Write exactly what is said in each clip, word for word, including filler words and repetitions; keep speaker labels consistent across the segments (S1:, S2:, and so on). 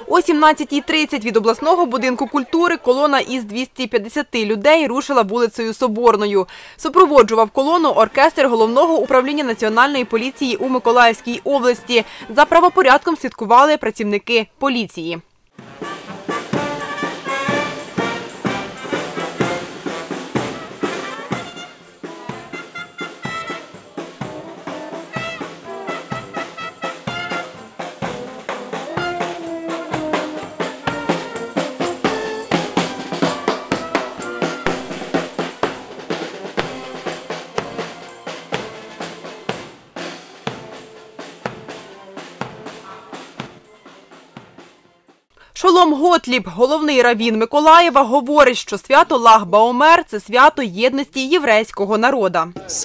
S1: О сімнадцятій тридцять від обласного будинку культури колона із двохсот п'ятдесяти людей рушила вулицею Соборною. Супроводжував колону оркестр Головного управління Національної поліції у Миколаївській області. За правопорядком слідкували працівники поліції. Шолом Готліб, головний раввін Миколаєва, говорить, що свято Lag-BaOmer – це свято єдності єврейського народу.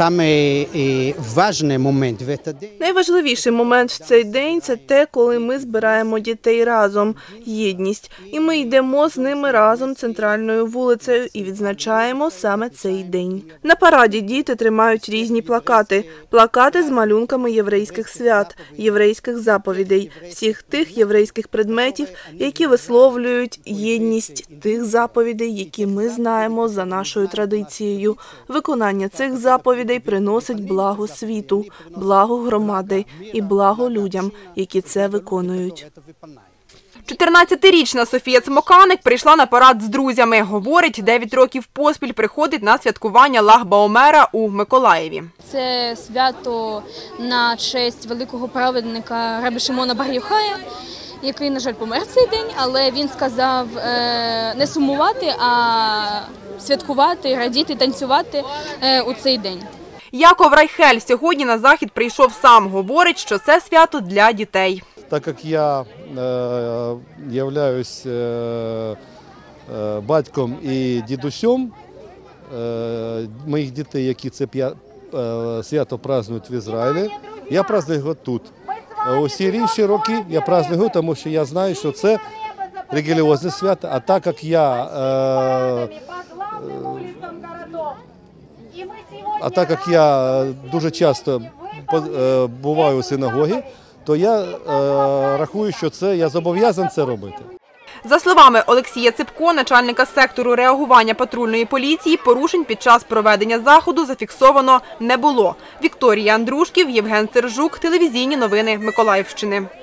S2: Найважливіший момент в цей день – це те, коли ми збираємо дітей разом – єдність. І ми йдемо з ними разом центральною вулицею і відзначаємо саме цей день. На параді діти тримають різні плакати. Плакати з малюнками єврейських свят, єврейських заповідей, всіх тих єврейських предметів, які висловлюють єдність тих заповідей, які ми знаємо за нашою традицією. Виконання цих заповідей приносить благо світу, благо громади і благо людям, які це виконують.
S1: чотирнадцятирічна Софія Цмоканик прийшла на парад з друзями. Говорить, дев'ять років поспіль приходить на святкування Lag-BaOmer у Миколаєві.
S3: Це свято на честь великого праведника Рабі Шимона бар Йохая, який, на жаль, помер в цей день, але він сказав не сумувати, а святкувати, радіти, танцювати у цей день.
S1: Яков Райхель сьогодні на захід прийшов сам. Говорить, що це свято для дітей.
S4: Так як я е, являюсь е, е, батьком і дідусем е, моїх дітей, які це п'я, е, свято празднують в Ізраїлі, я праздную його тут. Усі інші роки я праздную, тому що я знаю, що це релігіозне свято, а так як я е, а так як я дуже часто буваю у синагогі, то я е, рахую, що це я зобов'язаний це робити.
S1: За словами Олексія Ципко, начальника сектору реагування патрульної поліції, порушень під час проведення заходу зафіксовано не було. Вікторія Андрушків, Євген Сержук, телевізійні новини Миколаївщини.